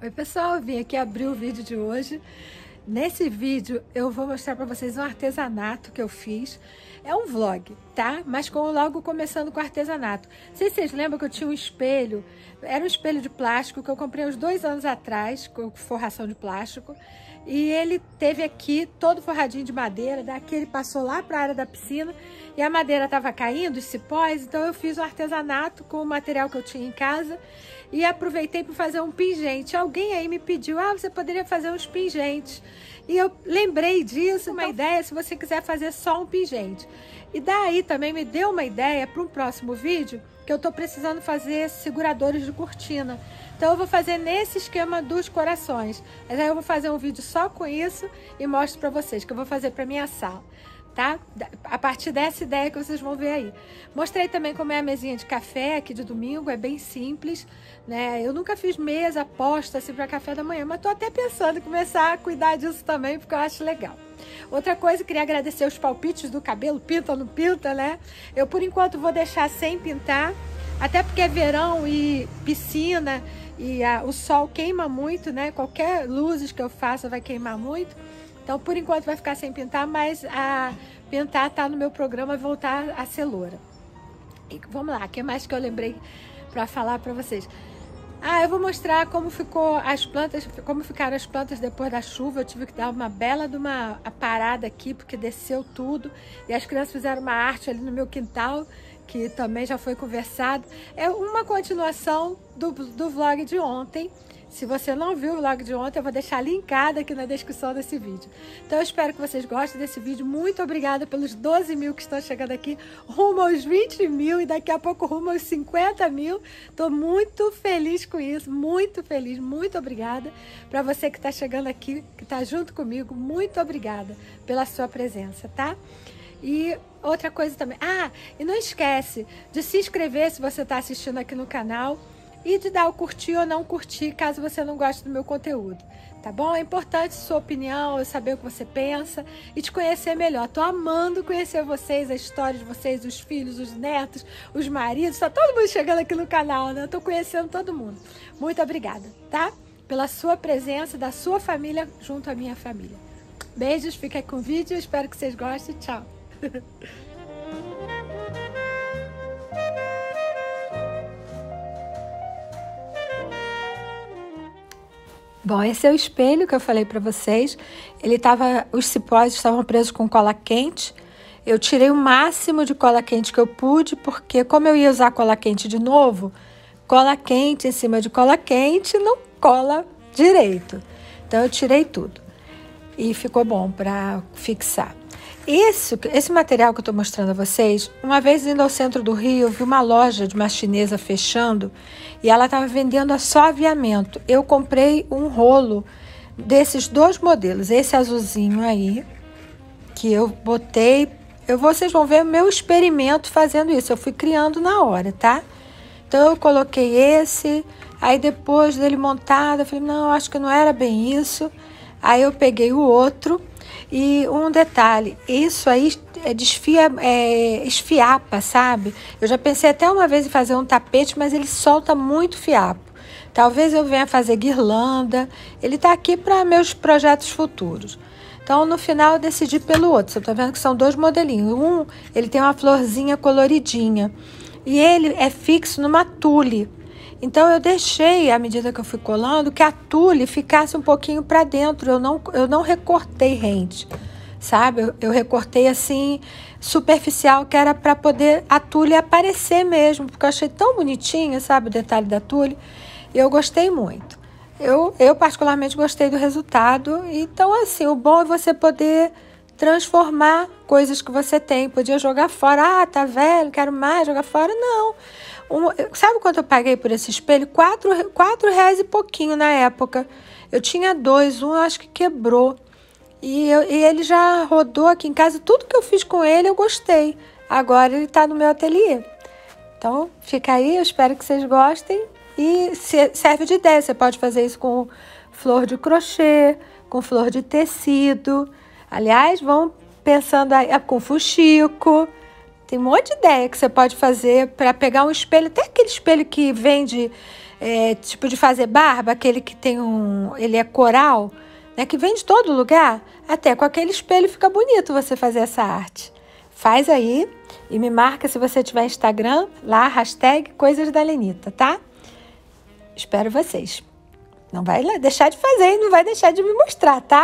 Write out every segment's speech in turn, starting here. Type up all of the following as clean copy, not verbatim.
Oi pessoal, eu vim aqui abrir o vídeo de hoje. Nesse vídeo eu vou mostrar para vocês um artesanato que eu fiz. É um vlog, tá? Mas logo começando com artesanato. Não sei se vocês lembram que eu tinha um espelho. Era um espelho de plástico que eu comprei uns 2 anos atrás, com forração de plástico. E ele teve aqui todo forradinho de madeira. Daqui ele passou lá para a área da piscina. E a madeira estava caindo, os cipós. Então eu fiz um artesanato com o material que eu tinha em casa. E aproveitei para fazer um pingente. Alguém aí me pediu, você poderia fazer uns pingentes. E eu lembrei disso, uma ideia, se você quiser fazer só um pingente. E daí também me deu uma ideia para um próximo vídeo, que eu estou precisando fazer seguradores de cortina. Então eu vou fazer nesse esquema dos corações. Mas aí eu vou fazer um vídeo só com isso e mostro para vocês, que eu vou fazer para minha sala. Tá? A partir dessa ideia que vocês vão ver aí. Mostrei também como é a mesinha de café aqui de domingo, é bem simples, né? Eu nunca fiz mesa posta assim para café da manhã, mas tô até pensando em começar a cuidar disso também, porque eu acho legal. Outra coisa, queria agradecer os palpites do cabelo, pinta ou não pinta, né? Eu por enquanto vou deixar sem pintar, até porque é verão e piscina e o sol queima muito, né? Qualquer luzes que eu faça vai queimar muito. Então, por enquanto vai ficar sem pintar, mas a pintar tá no meu programa voltar a ser loura. E vamos lá, o que mais que eu lembrei para falar para vocês? Eu vou mostrar como ficou as plantas, como ficaram as plantas depois da chuva. Eu tive que dar uma bela de uma parada aqui, porque desceu tudo. E as crianças fizeram uma arte ali no meu quintal, que também já foi conversado. É uma continuação do vlog de ontem. Se você não viu o vlog de ontem, eu vou deixar linkado aqui na descrição desse vídeo. Então eu espero que vocês gostem desse vídeo. Muito obrigada pelos 12 mil que estão chegando aqui, rumo aos 20 mil e daqui a pouco rumo aos 50 mil. Estou muito feliz com isso, muito feliz, muito obrigada. Para você que está chegando aqui, que está junto comigo, muito obrigada pela sua presença, tá? E outra coisa também, e não esquece de se inscrever se você está assistindo aqui no canal. E de dar o curtir ou não curtir, caso você não goste do meu conteúdo, tá bom? É importante sua opinião, eu saber o que você pensa e te conhecer melhor. Tô amando conhecer vocês, a história de vocês, os filhos, os netos, os maridos, tá todo mundo chegando aqui no canal, né? Eu tô conhecendo todo mundo. Muito obrigada, tá? Pela sua presença, da sua família junto à minha família. Beijos, fica aí com o vídeo, espero que vocês gostem. Tchau! Bom, esse é o espelho que eu falei para vocês. Os cipós estavam presos com cola quente. Eu tirei o máximo de cola quente que eu pude, porque como eu ia usar cola quente de novo, cola quente em cima de cola quente não cola direito. Então eu tirei tudo e ficou bom para fixar. Esse material que eu estou mostrando a vocês, uma vez indo ao centro do Rio, eu vi uma loja de uma chinesa fechando e ela estava vendendo só aviamento. Eu comprei um rolo desses 2 modelos, esse azulzinho aí, que eu botei. Vocês vão ver o meu experimento fazendo isso, eu fui criando na hora, tá? Então eu coloquei esse, aí depois dele montado, eu falei, não, acho que não era bem isso. Aí eu peguei o outro. E um detalhe, isso aí esfiapa, sabe? Eu já pensei até uma vez em fazer um tapete, mas ele solta muito fiapo. Talvez eu venha fazer guirlanda. Ele tá aqui para meus projetos futuros. Então, no final, eu decidi pelo outro. Você tá vendo que são 2 modelinhos. Ele tem uma florzinha coloridinha. E ele é fixo numa tule. Então, eu deixei, à medida que eu fui colando, que a tule ficasse um pouquinho para dentro. Eu não recortei rente, sabe? Eu recortei assim, superficial, que era para poder a tule aparecer mesmo, porque eu achei tão bonitinha, sabe, o detalhe da tule. E eu gostei muito. Eu particularmente gostei do resultado. Então, assim, o bom é você poder transformar coisas que você tem. Podia jogar fora, tá velho, quero mais, jogar fora. Não. Sabe quanto eu paguei por esse espelho? R$4 e pouquinho na época. Eu tinha 2, um eu acho que quebrou. E ele já rodou aqui em casa. Tudo que eu fiz com ele eu gostei. Agora ele tá no meu ateliê. Então fica aí, eu espero que vocês gostem. E serve de ideia, você pode fazer isso com flor de crochê, com flor de tecido. Aliás, vão pensando aí, com fuxico. Tem um monte de ideia que você pode fazer para pegar um espelho, até aquele espelho que vende tipo de fazer barba, aquele que tem ele é coral, né, que vem de todo lugar, até com aquele espelho fica bonito você fazer essa arte. Faz aí e me marca se você tiver Instagram, lá, hashtag Coisas da Lenita, tá? Espero vocês. Não vai deixar de fazer e não vai deixar de me mostrar, tá?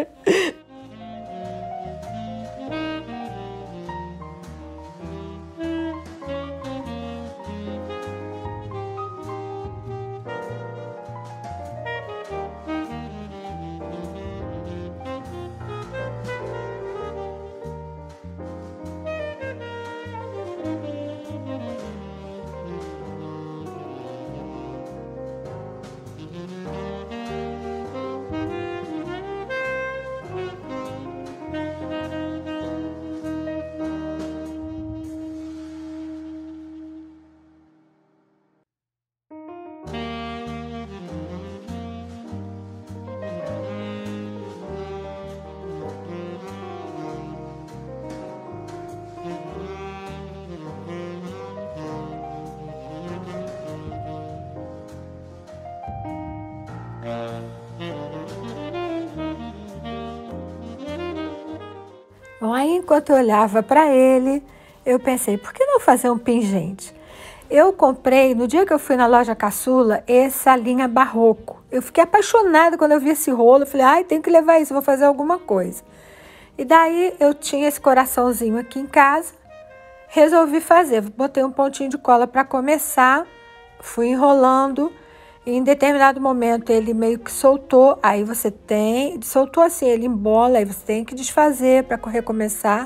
Bom, aí enquanto eu olhava para ele, eu pensei, por que não fazer um pingente? Eu comprei, no dia que eu fui na loja Caçula, essa linha barroco. Eu fiquei apaixonada quando eu vi esse rolo, eu falei, ai, tenho que levar isso, vou fazer alguma coisa. E daí eu tinha esse coraçãozinho aqui em casa, resolvi fazer, botei um pontinho de cola para começar, fui enrolando, e em determinado momento ele meio que soltou, aí você soltou assim, ele embola, aí você tem que desfazer para recomeçar.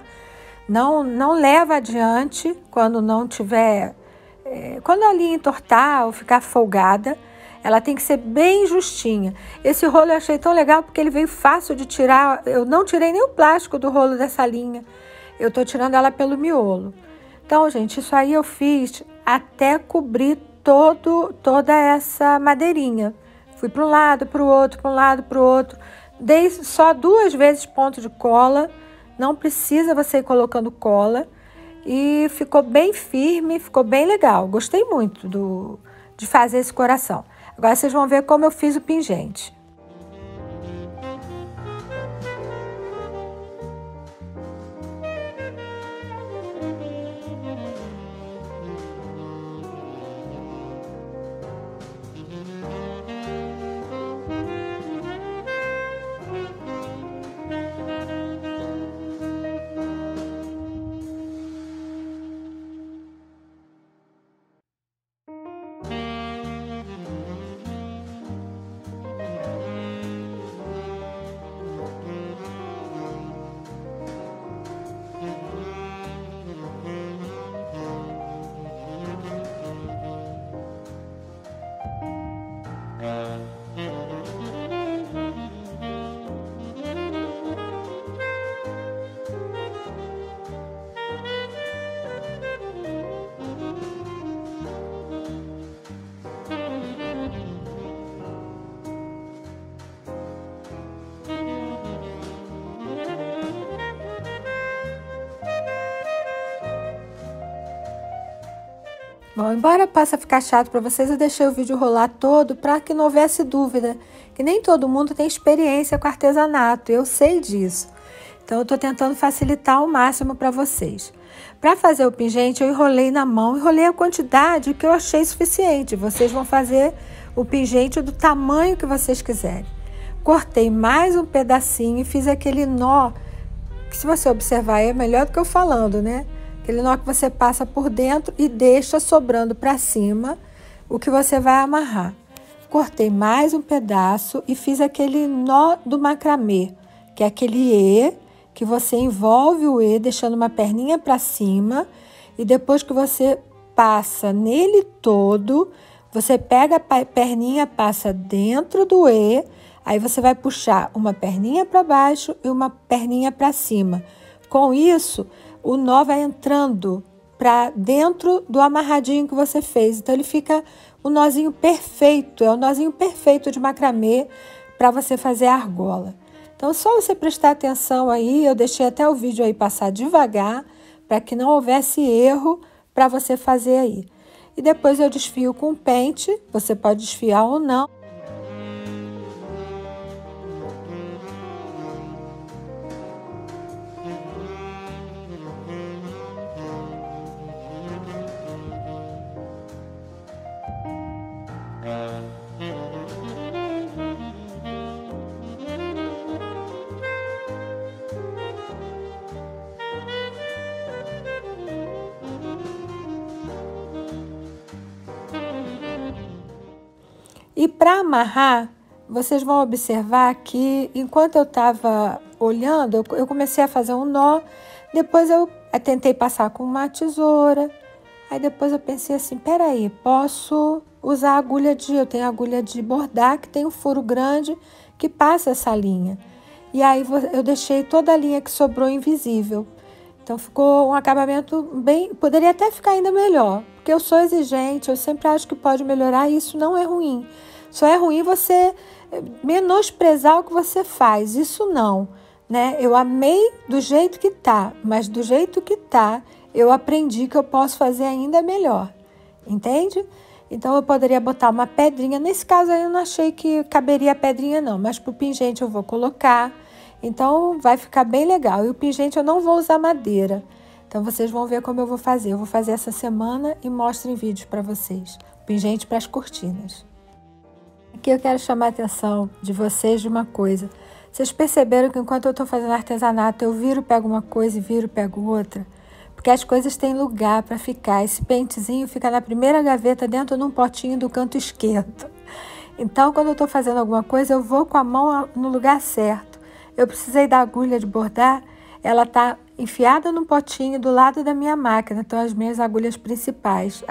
Não leva adiante quando não tiver, quando a linha entortar ou ficar folgada, ela tem que ser bem justinha. Esse rolo eu achei tão legal porque ele veio fácil de tirar, eu não tirei nem o plástico do rolo dessa linha, eu tô tirando ela pelo miolo. Então, gente, isso aí eu fiz até cobrir toda essa madeirinha. Fui para um lado, para o outro, para um lado, para o outro. Dei só 2 vezes ponto de cola. Não precisa você ir colocando cola. E ficou bem firme, ficou bem legal. Gostei muito de fazer esse coração. Agora vocês vão ver como eu fiz o pingente. Bom, embora possa ficar chato para vocês, eu deixei o vídeo rolar todo para que não houvesse dúvida, que nem todo mundo tem experiência com artesanato, eu sei disso. Então, eu estou tentando facilitar ao máximo para vocês. Para fazer o pingente, eu enrolei na mão, enrolei a quantidade que eu achei suficiente. Vocês vão fazer o pingente do tamanho que vocês quiserem. Cortei mais um pedacinho e fiz aquele nó, que se você observar é melhor do que eu falando, né? Aquele nó que você passa por dentro e deixa sobrando para cima o que você vai amarrar. Cortei mais um pedaço e fiz aquele nó do macramê, que é aquele E, que você envolve o E deixando uma perninha para cima e depois que você passa nele todo, você pega a perninha, passa dentro do E, aí você vai puxar uma perninha para baixo e uma perninha para cima. Com isso, o nó vai entrando para dentro do amarradinho que você fez. Então, ele fica o nozinho perfeito, é o nozinho perfeito de macramê para você fazer a argola. Então, só você prestar atenção aí, eu deixei até o vídeo aí passar devagar, para que não houvesse erro para você fazer aí. e depois eu desfio com pente, você pode desfiar ou não. E para amarrar, vocês vão observar que enquanto eu estava olhando, eu comecei a fazer um nó, depois eu tentei passar com uma tesoura, aí depois eu pensei assim, peraí, posso usar agulha eu tenho agulha de bordar que tem um furo grande que passa essa linha. E aí eu deixei toda a linha que sobrou invisível. Então ficou um acabamento bem, poderia até ficar ainda melhor, porque eu sou exigente, eu sempre acho que pode melhorar e isso não é ruim. Só é ruim você menosprezar o que você faz, isso não, né? Eu amei do jeito que tá, mas do jeito que tá, eu aprendi que eu posso fazer ainda melhor, entende? Então eu poderia botar uma pedrinha, nesse caso aí eu não achei que caberia a pedrinha não, mas pro pingente eu vou colocar. Então, vai ficar bem legal. E o pingente eu não vou usar madeira. Então, vocês vão ver como eu vou fazer. Eu vou fazer essa semana e mostro em vídeos para vocês. Pingente para as cortinas. Aqui eu quero chamar a atenção de vocês de uma coisa. Vocês perceberam que enquanto eu estou fazendo artesanato, eu viro, pego uma coisa e viro, pego outra? Porque as coisas têm lugar para ficar. Esse pentezinho fica na primeira gaveta dentro de um potinho do canto esquerdo. Então, quando eu estou fazendo alguma coisa, eu vou com a mão no lugar certo. Eu precisei da agulha de bordar, ela está enfiada no potinho do lado da minha máquina, então as minhas agulhas principais.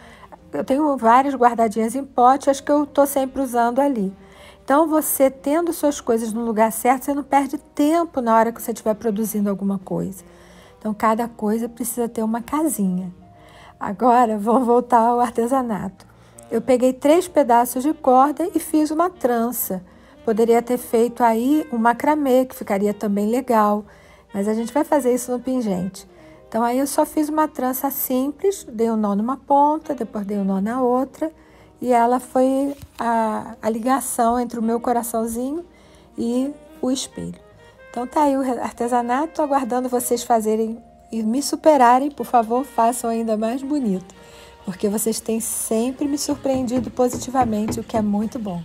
Eu tenho várias guardadinhas em pote, as que eu estou sempre usando ali. Então você tendo suas coisas no lugar certo, você não perde tempo na hora que você estiver produzindo alguma coisa. Então cada coisa precisa ter uma casinha. Agora vamos voltar ao artesanato. Eu peguei 3 pedaços de corda e fiz uma trança. Poderia ter feito aí um macramê, que ficaria também legal, mas a gente vai fazer isso no pingente. Então aí eu só fiz uma trança simples, dei um nó numa ponta, depois dei um nó na outra, e ela foi a ligação entre o meu coraçãozinho e o espelho. Então tá aí o artesanato, aguardando vocês fazerem e me superarem, por favor, façam ainda mais bonito, porque vocês têm sempre me surpreendido positivamente, o que é muito bom.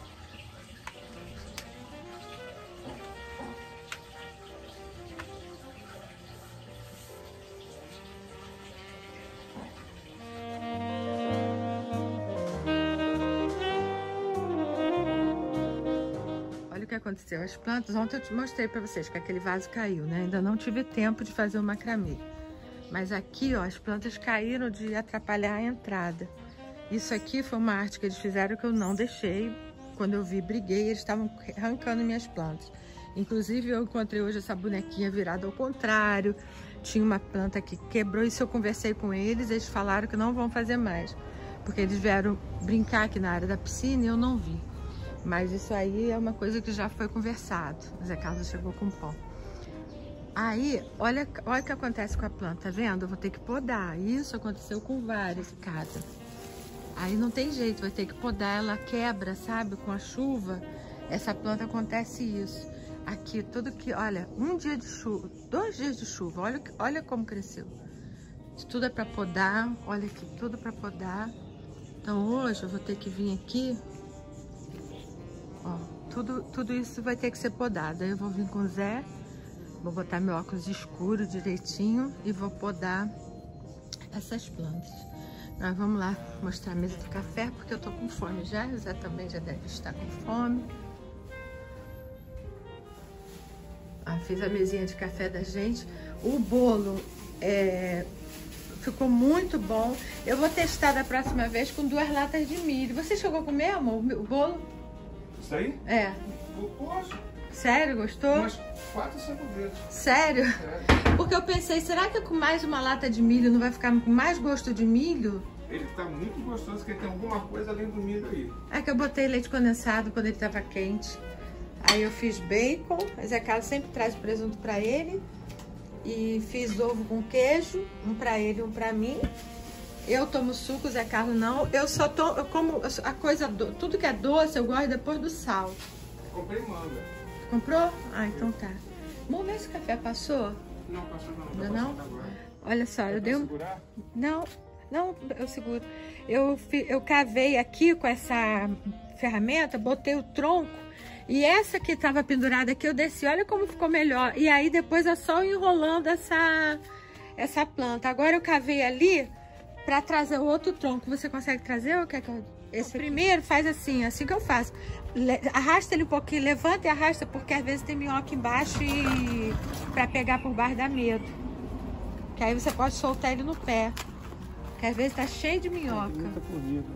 O que aconteceu? As plantas, ontem eu te mostrei para vocês que aquele vaso caiu, né? Ainda não tive tempo de fazer o macramê. Mas aqui, ó, as plantas caíram de atrapalhar a entrada. Isso aqui foi uma arte que eles fizeram que eu não deixei. Quando eu vi, briguei, eles estavam arrancando minhas plantas. Inclusive, eu encontrei hoje essa bonequinha virada ao contrário. Tinha uma planta que quebrou, e se eu conversei com eles, eles falaram que não vão fazer mais. Porque eles vieram brincar aqui na área da piscina e eu não vi. Mas isso aí é uma coisa que já foi conversado. Zé Carlos chegou com pó. Aí, olha o que acontece com a planta, tá vendo? Eu vou ter que podar. Isso aconteceu com várias em casa. Aí não tem jeito, vai ter que podar. Ela quebra, sabe? Com a chuva, essa planta acontece isso. Aqui, tudo que... Olha, 1 dia de chuva, 2 dias de chuva. Olha como cresceu. Isso tudo é pra podar. Olha aqui, tudo pra podar. Então hoje eu vou ter que vir aqui... Ó, tudo isso vai ter que ser podado. Aí eu vou vir com o Zé, vou botar meu óculos escuro direitinho e vou podar essas plantas. Nós vamos lá mostrar a mesa do café, porque eu tô com fome já. O Zé também já deve estar com fome. Fiz a mesinha de café da gente. O bolo ficou muito bom. Eu vou testar da próxima vez com 2 latas de milho. Você chegou a comer, amor, o bolo? Isso aí? É. Eu posso. Sério? Gostou? Umas 4 ou 5 vezes. Sério? Porque eu pensei, será que com mais uma lata de milho não vai ficar com mais gosto de milho? Ele tá muito gostoso, porque tem alguma coisa além do milho aí. É que eu botei leite condensado quando ele tava quente. Aí eu fiz bacon, mas a Carla sempre traz presunto pra ele. E fiz ovo com queijo, um pra ele e um pra mim. Eu tomo suco, Zé Carlos não. Eu só tomo, eu como a coisa, tudo que é doce eu gosto depois do sal. Comprei manga. Comprou? Ah, então tá. Vamos ver se o café passou? Não, passou não. Ainda não? Olha só, eu dei um... Segurar? Não, eu seguro. Eu cavei aqui com essa ferramenta, botei o tronco e essa que estava pendurada aqui eu desci. Olha como ficou melhor. E aí depois é só enrolando essa planta. Agora eu cavei ali para trazer o outro tronco. Você consegue trazer ou quer que eu... Esse primeiro faz assim que eu faço. Arrasta ele um pouquinho, levanta e arrasta, porque às vezes tem minhoca embaixo e para pegar por baixo dá medo. Que aí você pode soltar ele no pé. Que às vezes tá cheio de minhoca. Muita corrida.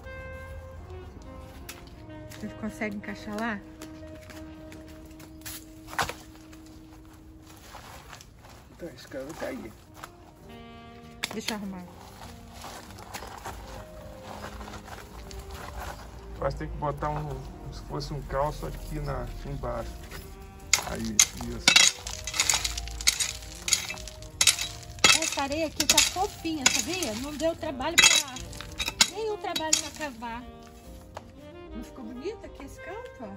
Você consegue encaixar lá? Tá, esse cara vai cair. Deixa eu arrumar. Vai ter que botar se fosse um calço aqui embaixo. Aí, isso. Essa areia aqui tá fofinha, sabia? Não deu trabalho nenhum trabalho pra cavar. Não ficou bonito aqui esse canto, ó?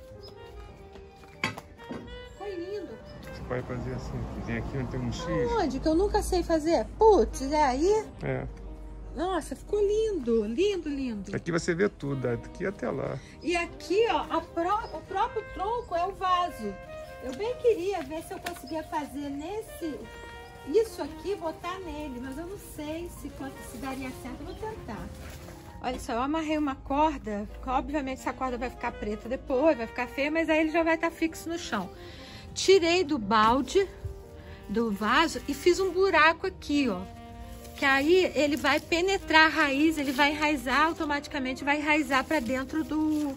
Ficou lindo. Você pode fazer assim, vem aqui onde tem um X. Onde? Que eu nunca sei fazer. Putz, é aí? É. Nossa, ficou lindo, lindo, lindo. Aqui você vê tudo, daqui até lá. E aqui, ó, o próprio tronco é o vaso. Eu bem queria ver se eu conseguia fazer isso aqui, botar nele, mas eu não sei se daria certo. Eu vou tentar. Olha só, eu amarrei uma corda. Obviamente essa corda vai ficar preta depois, vai ficar feia, mas aí ele já vai estar fixo no chão. Tirei do balde, do vaso, e fiz um buraco aqui, ó. Que aí ele vai penetrar a raiz, ele vai enraizar automaticamente, vai enraizar para dentro do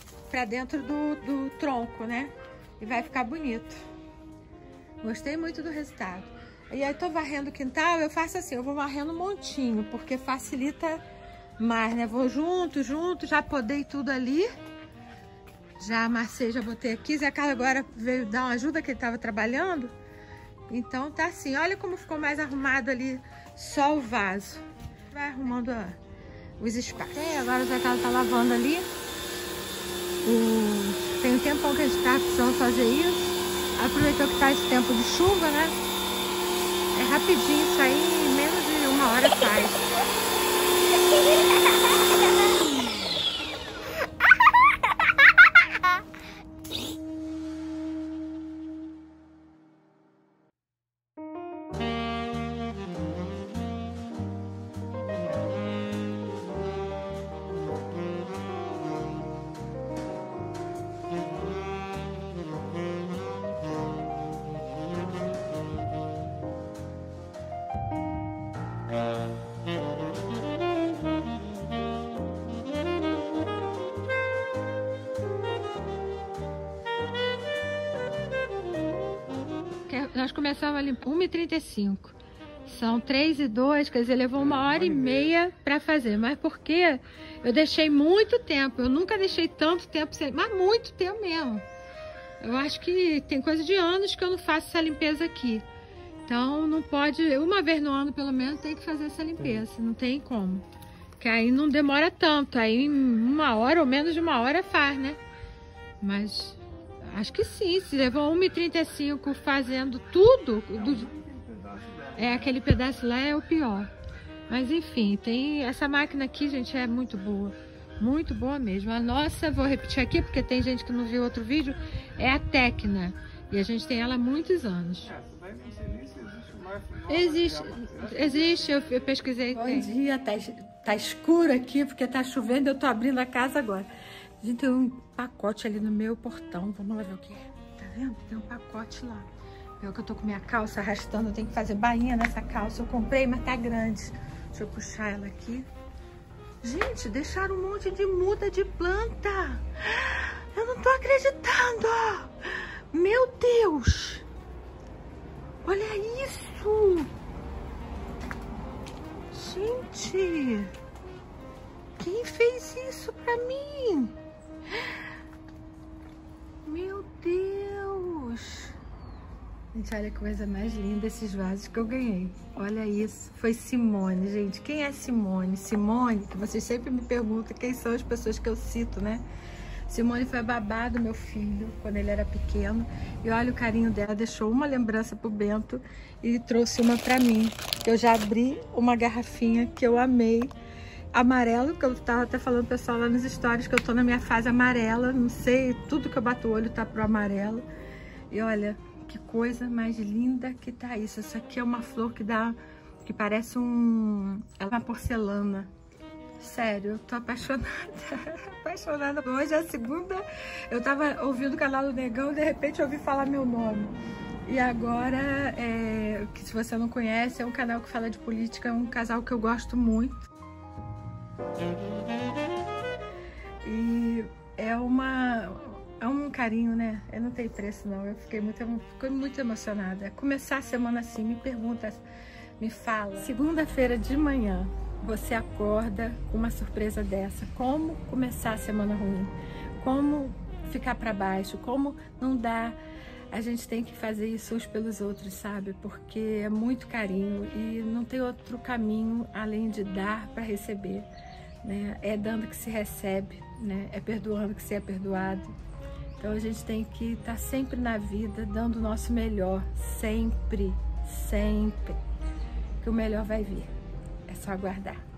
tronco, né? E vai ficar bonito. Gostei muito do resultado. E aí tô varrendo o quintal, eu faço assim, eu vou varrendo um montinho, porque facilita mais, né? Vou junto, já podei tudo ali. Já amassei, já botei aqui. Zé Carlos agora veio dar uma ajuda, que ele tava trabalhando. Então tá assim, olha como ficou mais arrumado ali, só o vaso. Vai arrumando os espaços. Agora o Zé Carlos tá lavando ali. Tem um tempão que a gente tá precisando fazer isso. Aproveitou que tá esse tempo de chuva, né? É rapidinho isso aí, em menos de 1 hora faz. Nós começamos a limpar 1h35. São 3h02, quer dizer, levou 1h30 para fazer. Mas porque eu deixei muito tempo. Eu nunca deixei tanto tempo sem... Mas muito tempo mesmo. Eu acho que tem coisa de anos que eu não faço essa limpeza aqui. Então não pode... Uma vez no ano, pelo menos, tem que fazer essa limpeza. Não tem como. Que aí não demora tanto. Aí em 1 hora ou menos de 1 hora faz, né? Mas... acho que sim, se levou 1h35 fazendo tudo, aquele pedaço lá é o pior. Mas enfim, tem essa máquina aqui, gente, é muito boa mesmo. A nossa, vou repetir aqui porque tem gente que não viu outro vídeo, é a Tecna. E a gente tem ela há muitos anos. Existe, eu pesquisei. Bom dia, tá escuro aqui porque tá chovendo, eu tô abrindo a casa agora. A gente tem um pacote ali no meu portão. Vamos lá ver o que é. Tá vendo? Tem um pacote lá. Eu que eu tô com minha calça arrastando. Eu tenho que fazer bainha nessa calça. Eu comprei, mas tá grande. Deixa eu puxar ela aqui. Gente, deixaram um monte de muda de planta. Eu não tô acreditando. Meu Deus. Olha isso. Gente. Quem fez isso pra mim? Meu Deus! Gente, olha que coisa mais linda esses vasos que eu ganhei. Olha isso. Foi Simone, gente. Quem é Simone? Simone, que vocês sempre me perguntam quem são as pessoas que eu cito, né? Simone foi a babá do meu filho quando ele era pequeno. E olha o carinho dela. Deixou uma lembrança pro Bento e trouxe uma pra mim. Eu já abri uma garrafinha que eu amei. Amarelo, que eu tava até falando pessoal lá nos stories que eu tô na minha fase amarela. Não sei, tudo que eu bato o olho tá pro amarelo. E olha... que coisa mais linda que tá isso. Isso aqui é uma flor que parece é uma porcelana. Sério, eu tô apaixonada. Apaixonada. Hoje é a segunda. Eu tava ouvindo o canal do Negão e de repente eu ouvi falar meu nome. E agora, que se você não conhece, é um canal que fala de política. É um casal que eu gosto muito. E é um carinho, né? Eu não tenho preço, não. Eu fiquei muito emocionada. Começar a semana assim, me pergunta, me fala. Segunda-feira de manhã, você acorda com uma surpresa dessa. Como começar a semana ruim? Como ficar para baixo? Como não dar... A gente tem que fazer isso uns pelos outros, sabe? Porque é muito carinho e não tem outro caminho além de dar para receber, né? É dando que se recebe, né? É perdoando que se é perdoado. Então a gente tem que estar sempre na vida, dando o nosso melhor, sempre, sempre, que o melhor vai vir. É só aguardar.